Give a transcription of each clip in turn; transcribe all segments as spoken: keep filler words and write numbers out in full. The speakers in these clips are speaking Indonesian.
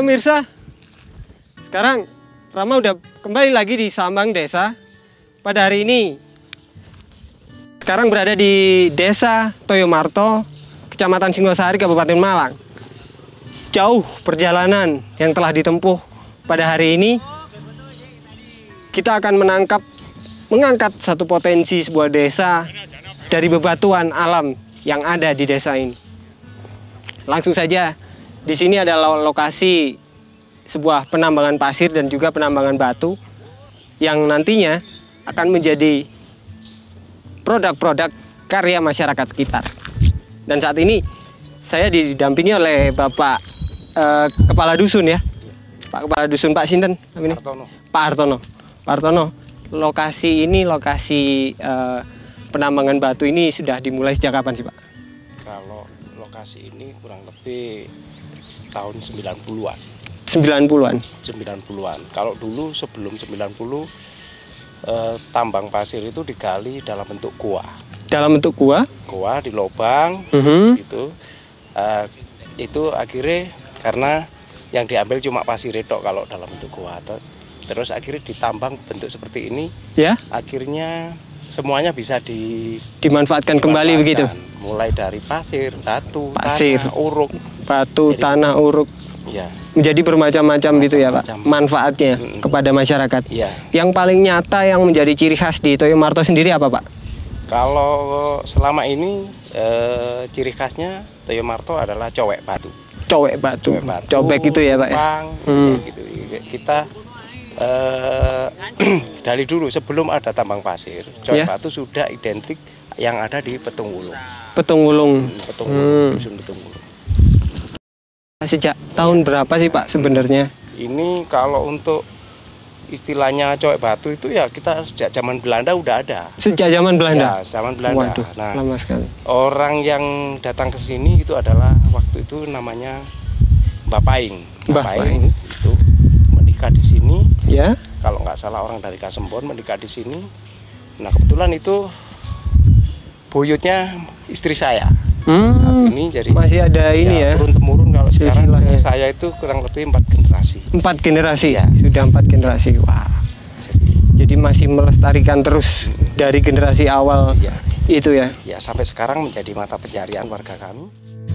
pemirsa, sekarang Rama udah kembali lagi di Sambang Desa. Pada hari ini, sekarang berada di Desa Toyomarto, Kecamatan Singosari, Kabupaten Malang. Jauh perjalanan yang telah ditempuh pada hari ini. Kita akan menangkap, mengangkat satu potensi sebuah desa dari bebatuan alam yang ada di desa ini. Langsung saja, di sini adalah lokasi sebuah penambangan pasir dan juga penambangan batu yang nantinya akan menjadi produk-produk karya masyarakat sekitar. Dan saat ini saya didampingi oleh Bapak eh, Kepala Dusun ya, Pak Kepala Dusun, Pak Sinten, ini? Hartono. Pak Hartono. Pak Hartono, lokasi ini, lokasi eh, penambangan batu ini sudah dimulai sejak kapan sih Pak? Kalau lokasi ini kurang lebih tahun sembilan puluhan. sembilan puluhan? sembilan puluhan. Kalau dulu sebelum sembilan puluh, eh, tambang pasir itu digali dalam bentuk gua. Dalam bentuk gua? Gua di lubang, uh-huh. gitu. Eh, itu akhirnya karena yang diambil cuma pasir itu kalau dalam bentuk gua. Terus, terus akhirnya ditambang bentuk seperti ini. Ya. Akhirnya semuanya bisa di, dimanfaatkan, dimanfaatkan kembali begitu. Mulai dari pasir, batu, pasir, tanah, uruk, batu, jadi, tanah, uruk. Ya. Menjadi bermacam-macam gitu ya Pak, manfaatnya hmm. kepada masyarakat. Ya. Yang paling nyata yang menjadi ciri khas di Toyomarto sendiri apa Pak? Kalau selama ini eh, ciri khasnya Toyomarto adalah cowek batu. Cowek batu, cowek batu cobek itu ya Pak Pang, ya? Hmm. Ya gitu. Kita eh, dari dulu sebelum ada tambang pasir, cowek yeah. batu sudah identik yang ada di Petung Wulung. Petung Wulung. Hmm, Petung Wulung, hmm. Dusun Petung Wulung. Sejak tahun berapa sih Pak sebenarnya? Ini kalau untuk istilahnya cowek batu itu ya kita sejak zaman Belanda udah ada. Sejak zaman Belanda? Ya, zaman Belanda. Waduh, nah, lama sekali. Orang yang datang ke sini itu adalah waktu itu namanya Mbah Paing. Mbah Paing itu menikah di sini. Ya. Kalau nggak salah orang dari Kasembon menikah di sini. Nah kebetulan itu buyutnya istri saya. Hmm, saat ini jadi masih ada ini ya, turun temurun. Kalau sekarang silsilahnya. Saya itu kurang lebih empat generasi. Empat generasi ya. Sudah empat generasi. Wah. Jadi, jadi masih melestarikan terus hmm. dari generasi awal ya. Itu ya. Ya sampai sekarang menjadi mata pencarian warga kami.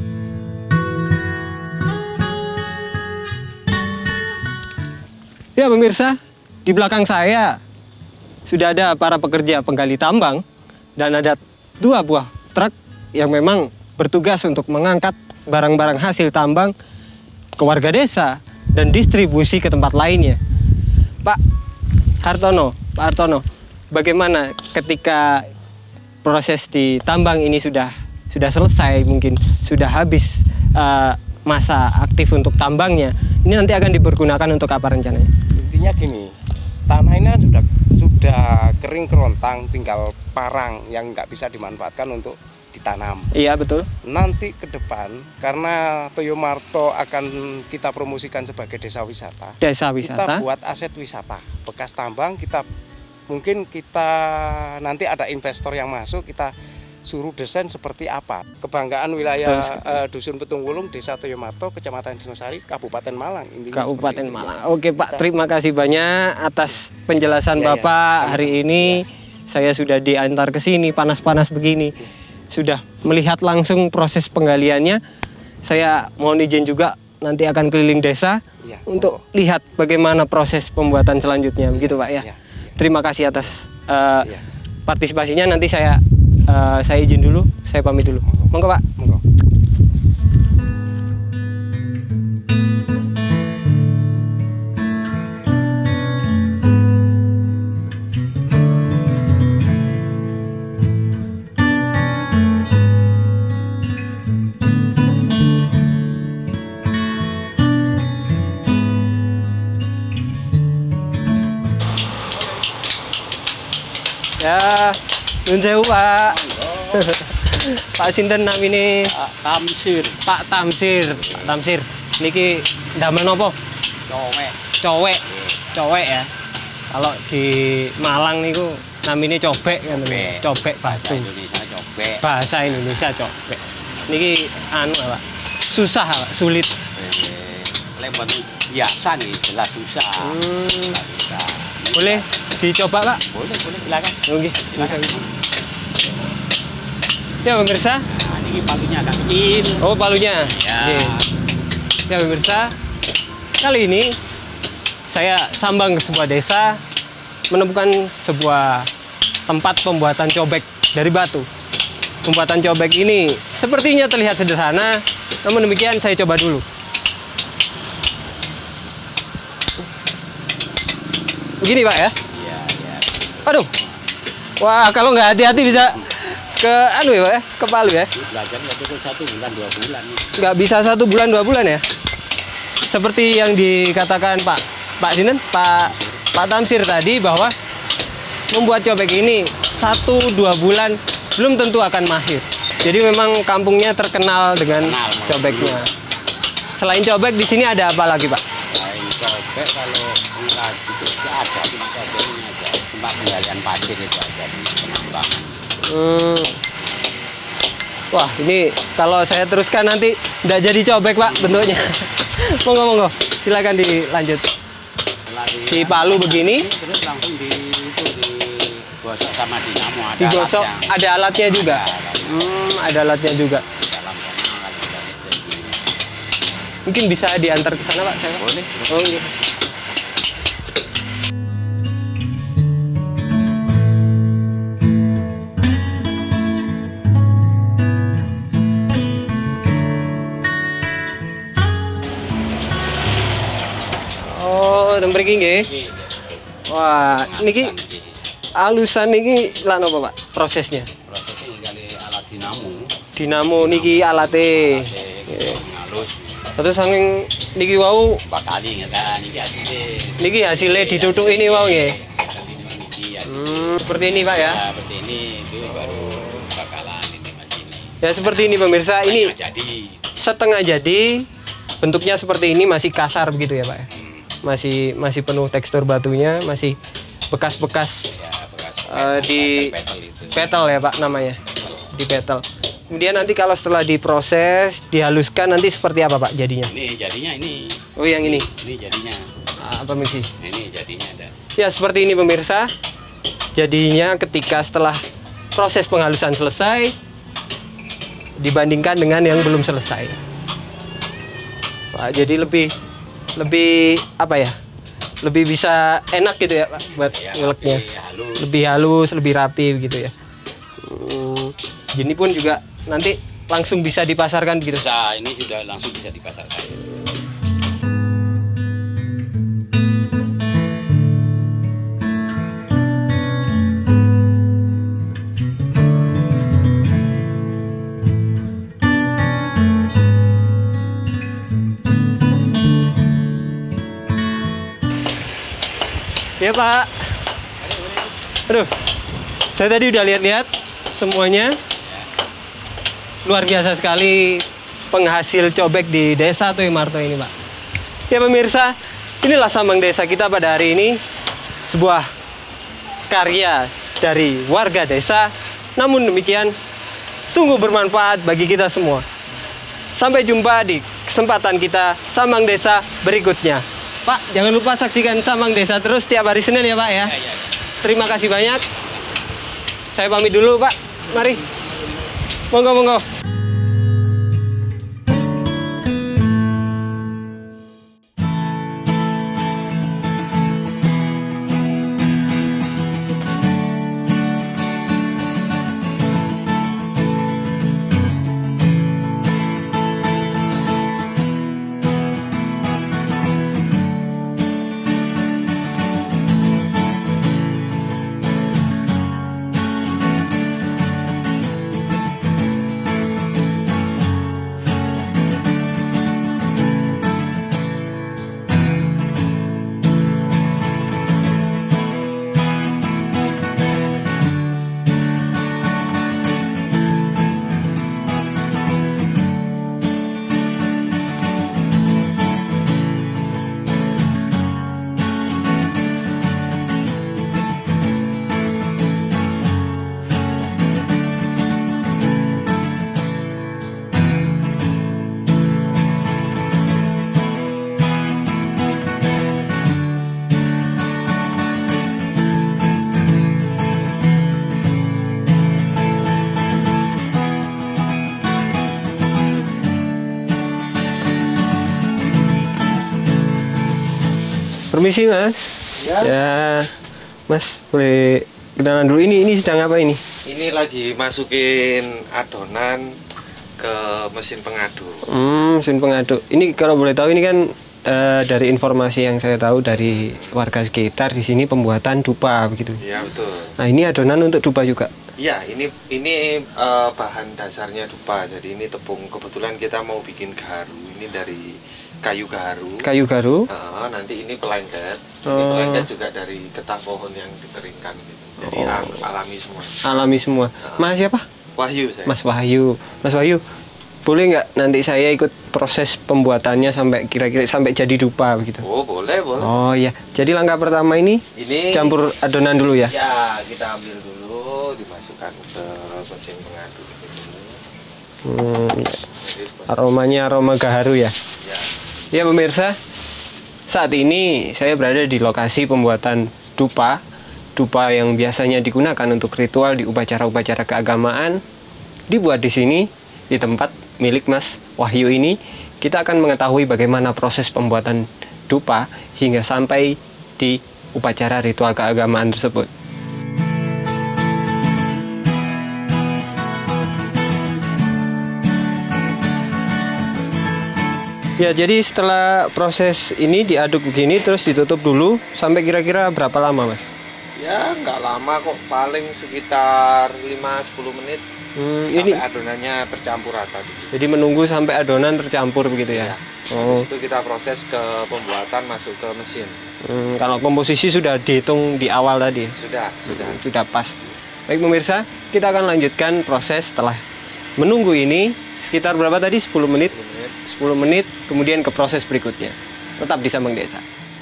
Ya pemirsa, di belakang saya sudah ada para pekerja penggali tambang dan ada dua buah truk yang memang bertugas untuk mengangkat barang-barang hasil tambang ke warga desa dan distribusi ke tempat lainnya. Pak Hartono, Pak Hartono, bagaimana ketika proses di tambang ini sudah sudah selesai, mungkin sudah habis uh, masa aktif untuk tambangnya, ini nanti akan dipergunakan untuk apa rencananya? Intinya gini, tanah ini sudah sudah kering kerontang, tinggal parang yang nggak bisa dimanfaatkan untuk ditanam. Iya betul. Nanti ke depan karena Toyomarto akan kita promosikan sebagai desa wisata. Desa wisata. Kita buat aset wisata bekas tambang. Kita mungkin kita nanti ada investor yang masuk, kita suruh desain seperti apa. Kebanggaan wilayah uh, Dusun Petung Wulung, Desa Toyomarto, Kecamatan Singosari, Kabupaten Malang. Intinya Kabupaten Malang. Oke Pak, terima kasih banyak atas penjelasan ya, Bapak ya, hari ini. Ya. Saya sudah diantar ke sini panas-panas begini. Ya. Sudah melihat langsung proses penggaliannya. Saya mohon izin juga nanti akan keliling desa ya, untuk oh. lihat bagaimana proses pembuatan selanjutnya, begitu Pak ya. Ya, ya. Terima kasih atas uh, ya. partisipasinya. Nanti saya uh, saya izin dulu, saya pamit dulu. Monggo Pak. Monggo. Ya, nun sewu Pak. Pak sinten namine? Pak Tamsir. Pak Tamsir, Pak Tamsir. Niki ndamel napa? Cowek. Cowek. Cowek ya. Kalau di Malang niku namine cobek kan. Cobek batu. Bahasa Indonesia cobek. Bahasa Indonesia cobek. Niki anu Pak. Susah Pak, sulit. Eh, lek biasa nih, jelas susah. Hmm. Jelas susah. Ini Boleh dicoba Pak? Boleh, boleh silakan. Oke. Silakan. Ya pemirsa. Nah, ini palunya agak kecil. Oh palunya. Ya. Oke. Ya pemirsa. Kali ini saya sambang ke sebuah desa menemukan sebuah tempat pembuatan cobek dari batu. Pembuatan cobek ini sepertinya terlihat sederhana, namun demikian saya coba dulu. Begini Pak ya. Iya, iya. Aduh. Wah, kalau nggak hati-hati bisa ke anu ya Pak ya, ke palu ya. Ini belajar ya cukup satu bulan, dua bulan nih. Nggak bisa satu bulan dua bulan ya. Seperti yang dikatakan Pak Pak Dinen, Pak Pak Tamsir tadi bahwa membuat cobek ini satu dua bulan belum tentu akan mahir. Jadi memang kampungnya terkenal dengan Terkenal, cobeknya. Selain cobek di sini ada apa lagi Pak? Lain cobek kalau pengrajin itu ada cuma cobeknya aja. Tempat penggalian pasir itu aja di penambangan. Hmm. Wah ini kalau saya teruskan nanti nggak jadi cobek Pak bentuknya. Monggo monggo, silakan dilanjut. Setelah Di palu begini. terus langsung di itu digosok sama dinamo, ada Digosok, alatnya. ada alatnya juga. Ada alatnya. Hmm, ada alatnya juga. Di dalam sana kalau sudah jadi. Mungkin bisa diantar ke sana Pak saya. Boleh. Oh, iya. Oh, tempat iki nggih. Wah, niki alusan niki lan apa Pak prosesnya? Prosesnya kali alat dinamo. Dinamo niki alate. Nggih. Halus. Terus saking niki wau Empat kali ngetan iki hasilnya. niki hasilnya ditutuk ini wau nggih. Kali ini iki hasilnya. Hmm, seperti ini Pak ya. Ya, seperti ini itu baru bakalan ini mas ini. Ya seperti ini pemirsa, ini Setengah jadi. setengah jadi. Bentuknya seperti ini, masih kasar begitu ya Pak ya. Masih masih penuh tekstur batunya, masih bekas-bekas Ya, bekas Eh, di- petal itu. petal ya Pak namanya. Di petal. Kemudian nanti kalau setelah diproses, dihaluskan nanti seperti apa Pak jadinya? Ini jadinya ini. Oh yang ini. Ini jadinya. Ah, permisi. Ini jadinya ada. Ya seperti ini pemirsa. Jadinya ketika setelah proses penghalusan selesai dibandingkan dengan yang belum selesai. Wah, jadi lebih lebih apa ya? Lebih bisa enak gitu ya Pak buat Ya, ngeleknya. tapi halus. Lebih halus, lebih rapi gitu ya. Hmm, ini pun juga nanti langsung bisa dipasarkan gitu. Bisa, ini sudah langsung bisa dipasarkan. Ya Pak. Aduh, saya tadi udah lihat-lihat semuanya. Luar biasa sekali penghasil cobek di Desa Toyomarto ini Pak. Ya pemirsa, inilah sambang desa kita pada hari ini. Sebuah karya dari warga desa. Namun demikian, sungguh bermanfaat bagi kita semua. Sampai jumpa di kesempatan kita Sambang Desa berikutnya. Pak, jangan lupa saksikan Sambang Desa terus tiap hari Senin ya Pak ya. Ya, ya. Terima kasih banyak. Saya pamit dulu Pak. Mari. Monggo, monggo. Permisi Mas. Ya. Ya, Mas boleh kenalan dulu. Ini ini sedang apa ini? Ini lagi masukin adonan ke mesin pengaduk. Hmm, mesin pengaduk. Ini kalau boleh tahu ini kan eh, dari informasi yang saya tahu dari warga sekitar di sini pembuatan dupa begitu. Iya betul. Nah ini adonan untuk dupa juga. Iya ini ini eh, bahan dasarnya dupa. Jadi ini tepung. Kebetulan kita mau bikin gaharu. Ini dari kayu gaharu. Kayu garu. Eh, nanti ini pelengket. Ini Oh. pelengket juga dari getah pohon yang dikeringkan. Gitu. Jadi Oh. al- alami semua. Alami semua. Mas siapa? Wahyu saya. Mas Wahyu. Mas Wahyu, boleh nggak nanti saya ikut proses pembuatannya sampai kira-kira sampai jadi dupa begitu? Oh boleh boleh. Oh iya. Jadi langkah pertama ini Ini campur adonan dulu ya. Ya kita ambil dulu, dimasukkan ke mesin pengaduk. Gitu. Hmm, Jadi, aromanya aroma gaharu ya. ya. Ya pemirsa, saat ini saya berada di lokasi pembuatan dupa. Dupa yang biasanya digunakan untuk ritual di upacara-upacara keagamaan dibuat di sini di tempat milik Mas Wahyu ini. Kita akan mengetahui bagaimana proses pembuatan dupa hingga sampai di upacara ritual keagamaan tersebut. Ya, jadi setelah proses ini diaduk begini terus ditutup dulu sampai kira-kira berapa lama, Mas? Ya nggak lama kok, paling sekitar lima sampai sepuluh menit Hmm, sampai ini adonannya tercampur rata gitu. jadi menunggu sampai adonan tercampur begitu ya. Ya. Oh. Habis itu kita proses ke pembuatan masuk ke mesin. Hmm, kalau komposisi sudah dihitung di awal tadi. Sudah, sudah. Hmm, sudah pas. Baik pemirsa, kita akan lanjutkan proses setelah menunggu ini sekitar berapa tadi? sepuluh menit. sepuluh menit. sepuluh menit kemudian ke proses berikutnya. Tetap di Sambang Desa.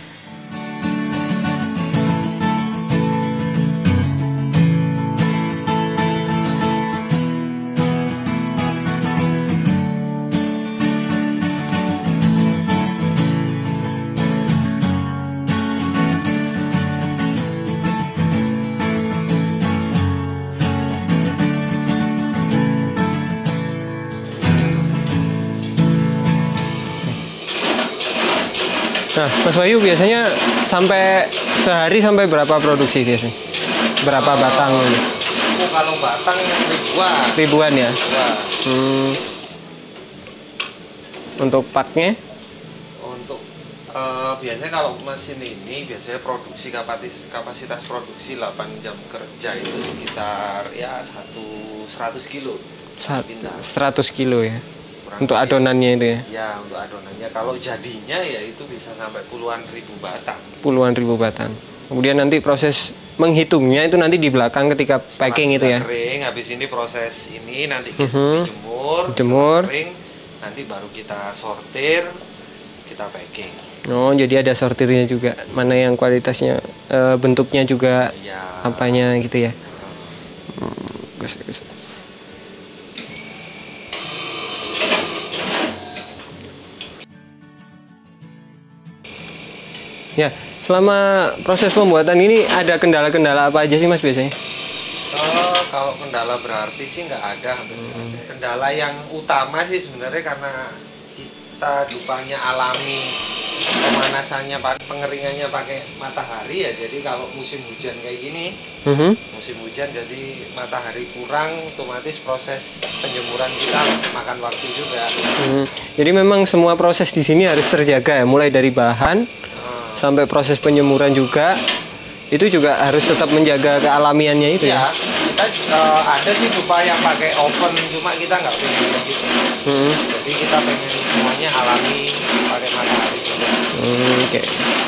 Nah, Mas Wahyu biasanya sampai sehari sampai berapa produksi biasanya? Berapa batang ini? Oh, kalau batang ribuan. Ribuan ya? Ribuan. Hmm. Untuk paknya? Untuk eh, biasanya kalau mesin ini biasanya produksi kapasitas kapasitas produksi delapan jam kerja itu sekitar ya satu seratus kilo. Sa- Pindah. seratus kilo ya? Kurang Untuk lebih. adonannya itu ya? Ya untuk adonannya, kalau jadinya ya itu bisa sampai puluhan ribu batang. Puluhan ribu batang. Kemudian nanti proses menghitungnya itu nanti di belakang ketika Setelah packing itu sudah ya? kering, habis ini proses ini nanti kita Mhm. dijemur, Dijemur. setelah kering, nanti baru kita sortir, kita packing. Oh, jadi ada sortirnya juga. Mana yang kualitasnya, eh, bentuknya juga, Ya. apanya gitu ya? Hmm, bagus, bagus. Ya, selama proses pembuatan ini ada kendala-kendala apa aja sih Mas biasanya? Oh, kalau kendala berarti sih nggak ada. hampir nggak ada. Kendala yang utama sih sebenarnya karena kita dupanya alami, pemanasannya, pak- pengeringannya pakai matahari ya. Jadi kalau musim hujan kayak gini, Mhm. musim hujan jadi matahari kurang, otomatis proses penjemuran kita makan waktu juga. Hmm, jadi memang semua proses di sini harus terjaga ya, mulai dari bahan Nah, sampai proses penyemuran juga. Itu juga harus tetap menjaga kealamiannya itu ya. ya, kita eh, ada sih dupa yang pakai oven, cuma kita nggak pengen kayak gitu. Hmm, Jadi kita pengen semuanya alami, pakai matahari juga. hmm, oke.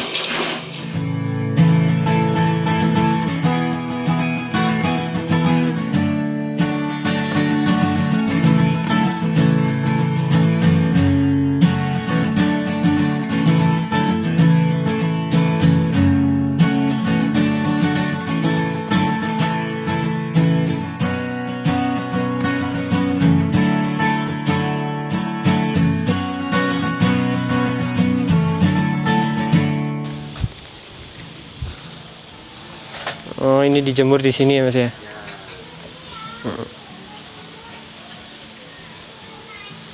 Oh, ini dijemur di sini ya Mas ya. Hmm.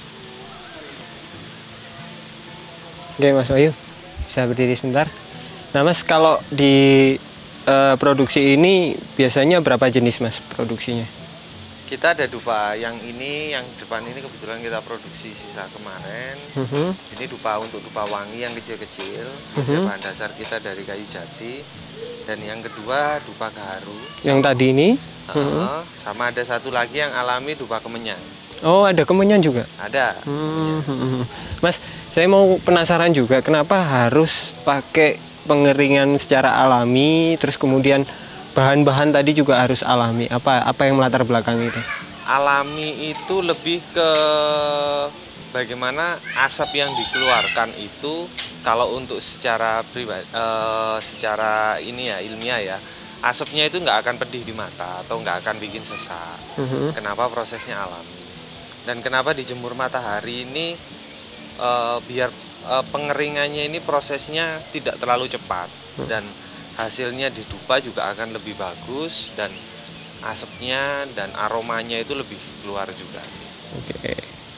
Oke Mas Wahyu, bisa berdiri sebentar. Nah Mas, kalau di uh, produksi ini biasanya berapa jenis Mas produksinya? Kita ada dupa yang ini, yang depan ini kebetulan kita produksi sisa kemarin. Uh-huh. Ini dupa untuk dupa wangi yang kecil-kecil. Uh-huh. Bahan dasar kita dari kayu jati. Dan yang kedua dupa gaharu. Yang tadi ini? Uh, uh-huh. Sama ada satu lagi yang alami dupa kemenyan. Oh, ada kemenyan juga? Ada. Hmm. Mas, saya mau penasaran juga kenapa harus pakai pengeringan secara alami, terus kemudian bahan-bahan tadi juga harus alami. Apa apa yang melatar belakang itu? Alami itu lebih ke bagaimana asap yang dikeluarkan itu, kalau untuk secara pribadi, uh, secara ini ya ilmiah ya, asapnya itu nggak akan pedih di mata atau nggak akan bikin sesak. Uh-huh. Kenapa prosesnya alami? Dan kenapa dijemur matahari ini uh, biar uh, pengeringannya ini prosesnya tidak terlalu cepat dan hasilnya di dupa juga akan lebih bagus dan asapnya dan aromanya itu lebih keluar juga. Oke. Okay.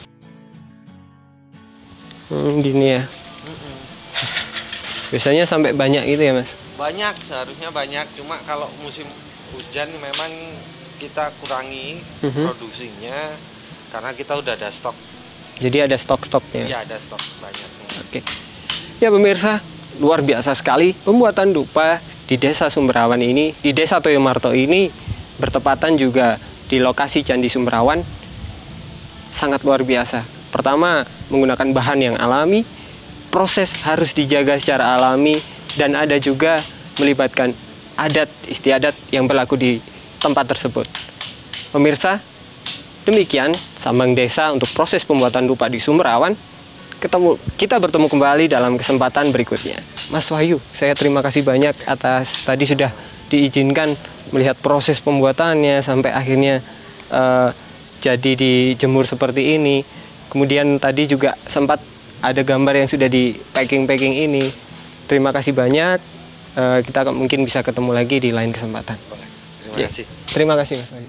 Hmm, gini ya. Mm-mm. Biasanya sampai banyak gitu ya Mas? Banyak, seharusnya banyak. Cuma kalau musim hujan memang kita kurangi uh-huh. produksinya karena kita udah ada stok. Jadi ada stok-stoknya? Iya, ada stok banyak. Oke. Ya pemirsa, luar biasa sekali pembuatan dupa di Desa Sumberawan ini, di Desa Toyomarto ini bertepatan juga di lokasi Candi Sumberawan. Sangat luar biasa. Pertama, menggunakan bahan yang alami, proses harus dijaga secara alami, dan ada juga melibatkan adat istiadat yang berlaku di tempat tersebut. Pemirsa, demikian Sambang Desa untuk proses pembuatan dupa di Sumberawan. Ketemu, kita bertemu kembali dalam kesempatan berikutnya. Mas Wahyu, saya terima kasih banyak atas tadi sudah diizinkan melihat proses pembuatannya sampai akhirnya uh, jadi dijemur seperti ini. Kemudian tadi juga sempat ada gambar yang sudah di packing-packing ini. Terima kasih banyak. Uh, kita mungkin bisa ketemu lagi di lain kesempatan. Terima kasih. Terima kasih Mas Wahyu.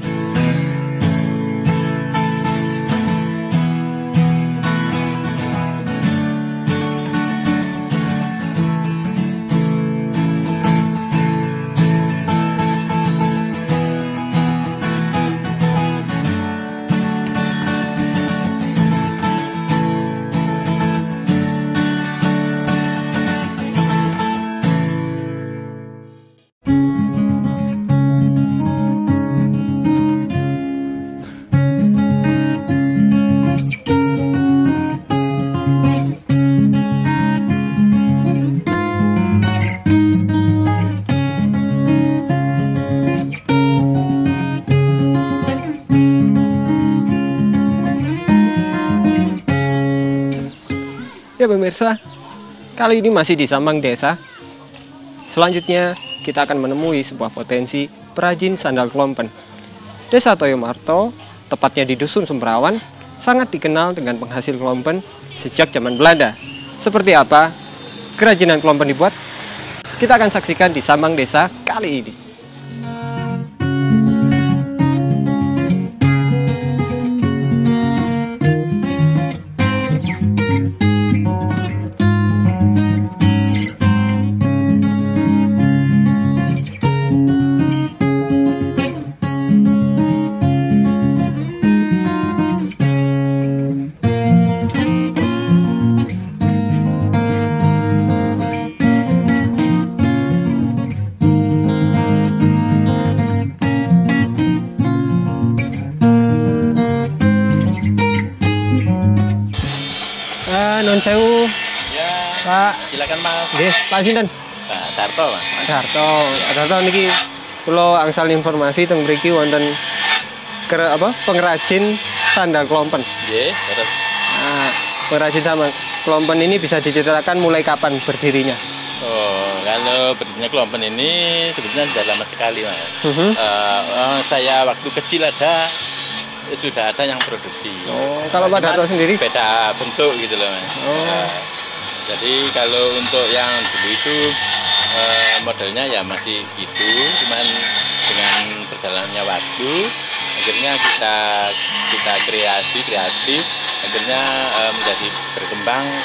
Ya pemirsa, kali ini masih di Sambang Desa. Selanjutnya kita akan menemui sebuah potensi perajin sandal klompen. Desa Toyomarto, tepatnya di Dusun Sumberawan, sangat dikenal dengan penghasil klompen sejak zaman Belanda. Seperti apa kerajinan klompen dibuat? Kita akan saksikan di Sambang Desa kali ini. Nun sewu. Ya, Pak. silakan Mas. Nggih, Pak sinten? Pak Darto, Mas. Pak Darto. Pak Darto niki kula angsal informasi teng mriki wonten ker apa pengrajin sandal klompen. Nggih, terus. Nah, pengrajin sandal klompen ini bisa diceritakan mulai kapan berdirinya? Oh, kalau berdirinya klompen ini sebetulnya sudah lama sekali, Mas. Uh-huh. Uh, uh, saya waktu kecil ada sudah ada yang produksi. Oh, kalau Pak Darto sendiri? Beda bentuk gitu loh, Mas. Oh. Uh, jadi kalau untuk yang dulu itu uh, modelnya ya masih gitu, cuman dengan berjalannya waktu akhirnya kita kita kreasi kreatif akhirnya uh, menjadi berkembang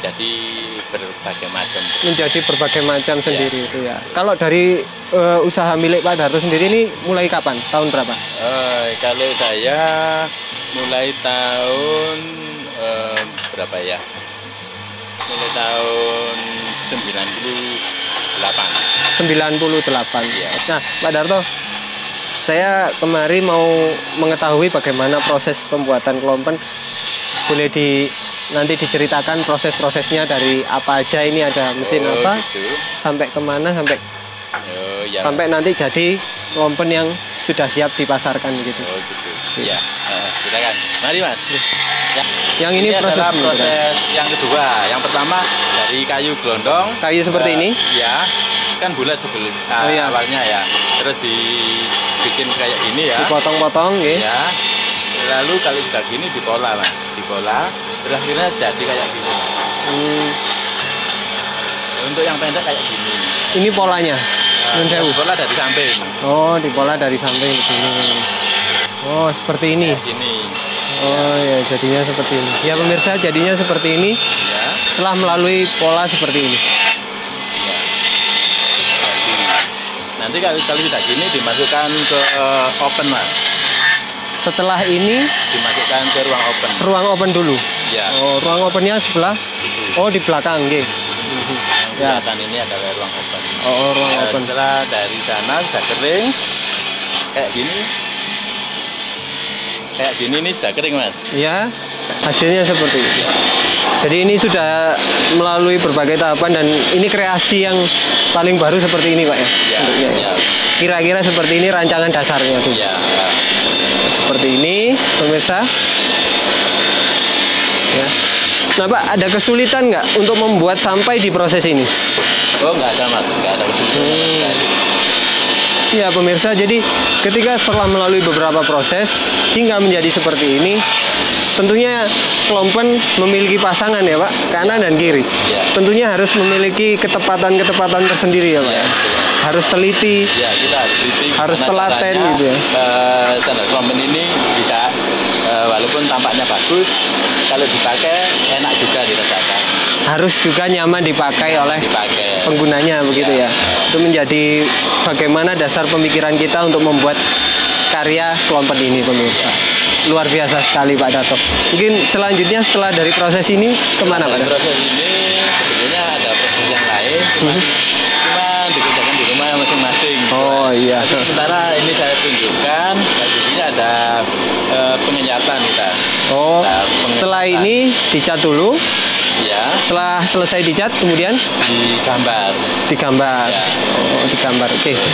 menjadi berbagai macam. Menjadi berbagai macam ya. Sendiri itu ya. Kalau dari uh, usaha milik Pak Darto sendiri ini mulai kapan? Tahun berapa? Uh, kalau saya mulai tahun uh, berapa ya? Mulai tahun sembilan puluh delapan. sembilan puluh delapan. Ya. Nah, Pak Darto, saya kemari mau mengetahui bagaimana proses pembuatan klompen. Boleh di nanti diceritakan proses-prosesnya dari apa aja, ini ada mesin oh, apa gitu. Sampai kemana sampai oh, ya. sampai nanti jadi klompen yang sudah siap dipasarkan gitu. Oh gitu. Iya. Uh, silakan. Mari Mas. Ya. Yang ini, ini proses, adalah proses ini, yang kedua. Yang pertama dari kayu gelondong. Kayu seperti uh, ini? Ya. Kan bulat sebelum uh, oh, iya. awalnya ya. Terus dibikin kayak ini ya. Dipotong-potong ya. Ya. Lalu kalau sudah gini dipola Mas. Dipola. Terus akhirnya jadi kayak gini. Hmm. Untuk yang pendek kayak gini. Ini polanya. Nah, dipola dari samping. Oh, dipola dari samping begini. Oh, seperti ini. Kayak gini. Oh ya, jadinya seperti ini. Ya, ya pemirsa, jadinya seperti ini. Ya. Setelah melalui pola seperti ini. Ya. Nanti kalau kalau sudah gini dimasukkan ke uh, oven Mas. Setelah ini dimasukkan ke ruang oven. Ruang oven dulu. Ya. Oh, ruang ovennya sebelah. Oh, di belakang, nggih. Ya. Belakang ini adalah ruang oven. Oh, ruang nah, oven. Setelah dari sana sudah kering kayak gini. Kayak gini ini sudah kering Mas. Ya, hasilnya seperti ini. Jadi ini sudah melalui berbagai tahapan dan ini kreasi yang paling baru seperti ini Pak ya? Ya, ya. Kira-kira seperti ini rancangan dasarnya tuh. Ya. Seperti ini pemirsa. Ya. Nah Pak, ada kesulitan nggak untuk membuat sampai di proses ini? Oh nggak ada Mas, nggak ada kesulitan. Hmm. Ya pemirsa, jadi ketika setelah melalui beberapa proses hingga menjadi seperti ini, tentunya klompen memiliki pasangan ya Pak, kanan dan kiri. Ya. Tentunya harus memiliki ketepatan-ketepatan tersendiri ya Pak. Ya. Harus teliti. Ya, kita harus teliti. Harus telaten gitu ya. Uh, standar klompen ini bisa uh, walaupun tampaknya bagus, kalau dipakai enak juga dirasakan. Harus juga nyaman dipakai oleh dipakai. penggunanya begitu ya. ya. Itu menjadi bagaimana dasar pemikiran kita untuk membuat karya klompen ini pemirsa. Luar biasa sekali Pak Darto. Mungkin selanjutnya setelah dari proses ini kemana Pak Darto? Proses ini sebetulnya ada proses yang lain, cuma, hmm. cuma dikerjakan di rumah masing-masing. Oh iya. Tapi sementara ini saya tunjukkan, di sini ada uh, pengenyatan kita. Oh. Nah, setelah ini dicat dulu. Ya. Setelah selesai dicat kemudian digambar. Digambar. Ya. Oh, digambar. Oke. Okay.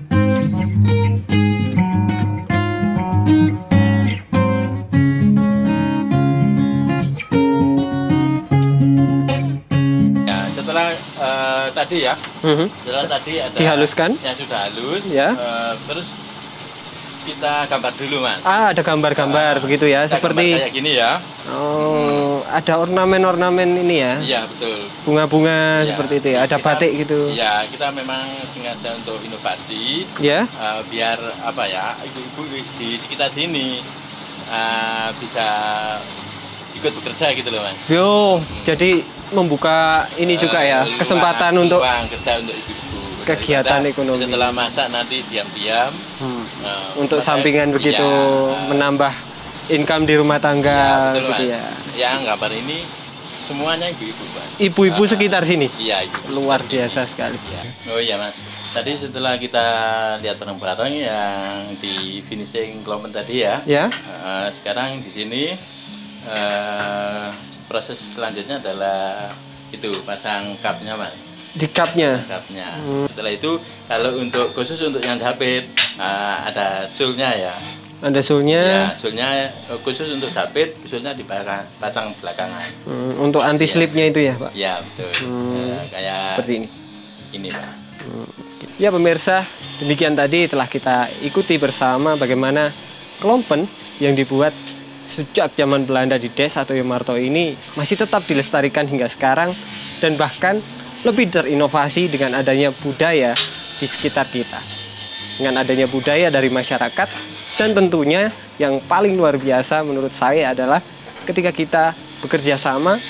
Ya, setelah uh, tadi ya. Uh-huh. Setelah tadi ada dihaluskan. Yang sudah halus. Ya. Uh, terus kita gambar dulu Mas. Ah, ada gambar-gambar uh, begitu ya, seperti kayak gini ya. Oh, hmm. ada ornamen-ornamen ini ya? Iya betul. Bunga-bunga ya, seperti itu ya, ada kita, batik gitu. Iya, kita memang sengaja untuk inovasi. Ya. Uh, biar apa ya, ibu-ibu di sekitar sini uh, bisa ikut bekerja gitu loh Mas. Yo, hmm. jadi membuka ini uh, juga ya, kesempatan untuk kerja untuk ibu-ibu. Kegiatan kita, ekonomi. Setelah masak nanti diam-diam. Hmm. Uh, untuk sampingan begitu ya, menambah income di rumah tangga ya, betul, gitu ya. Yang gambar ini semuanya ibu-ibu Mas. Ibu-ibu uh, sekitar sini. Iya, ibu. Luar biasa sini. Sekali. Ya. Oh iya Mas. Tadi setelah kita lihat barang-barang yang di finishing klompen tadi ya. Ya. Uh, sekarang di sini uh, proses selanjutnya adalah itu pasang cupnya Mas. Di cupnya. Cupnya. Hmm. Setelah itu kalau untuk khusus untuk yang dapit uh, ada sulnya ya. Ada sulnya. Ya, sulnya khusus untuk dapit, sulnya dipasang belakangan. Hmm, untuk anti slipnya ya. Itu ya Pak. Ya betul. Hmm. Uh, kayak seperti ini. Ini Pak. Hmm. Ya pemirsa, demikian tadi telah kita ikuti bersama bagaimana klompen yang dibuat sejak zaman Belanda di Desa Toyomarto ini masih tetap dilestarikan hingga sekarang dan bahkan lebih terinovasi dengan adanya budaya di sekitar kita. Dengan adanya budaya dari masyarakat dan tentunya yang paling luar biasa menurut saya adalah ketika kita bekerja sama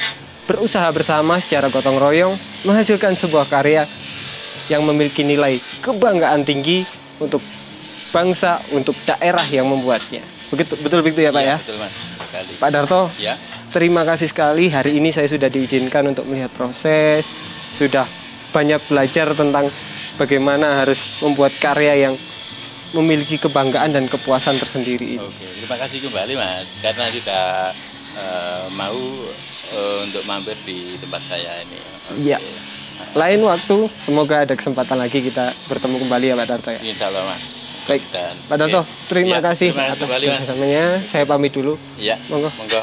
berusaha bersama secara gotong royong menghasilkan sebuah karya yang memiliki nilai kebanggaan tinggi untuk bangsa, untuk daerah yang membuatnya. Begitu, betul begitu ya Pak ya? Ya, betul Mas. Sekali. Pak Darto, Ya. terima kasih sekali. Hari ini saya sudah diizinkan untuk melihat proses, sudah banyak belajar tentang bagaimana harus membuat karya yang memiliki kebanggaan dan kepuasan tersendiri ini. Oke, terima kasih kembali Mas karena sudah uh, mau uh, untuk mampir di tempat saya ini. Oke. Iya. Lain waktu, semoga ada kesempatan lagi kita bertemu kembali ya Pak Darto ya. Insya Allah Mas. Baik, Dan, Pak Darto, oke. terima Ya, kasih terima kasih atas kembali, Mas. kerjasamanya. Saya pamit dulu. Iya, Monggo. monggo.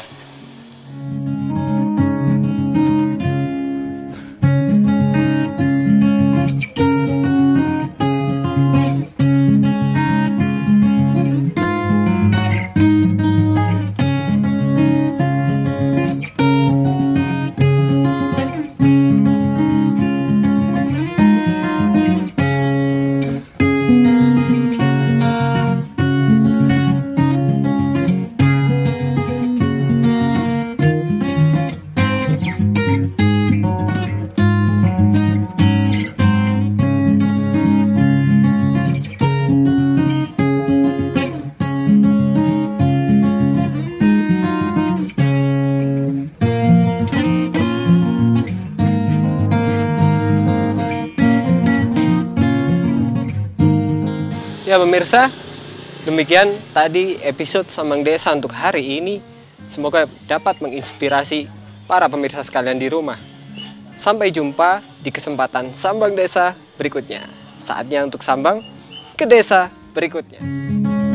Ya pemirsa, demikian tadi episode Sambang Desa untuk hari ini. Semoga dapat menginspirasi para pemirsa sekalian di rumah. Sampai jumpa di kesempatan Sambang Desa berikutnya. Saatnya untuk sambang ke desa berikutnya.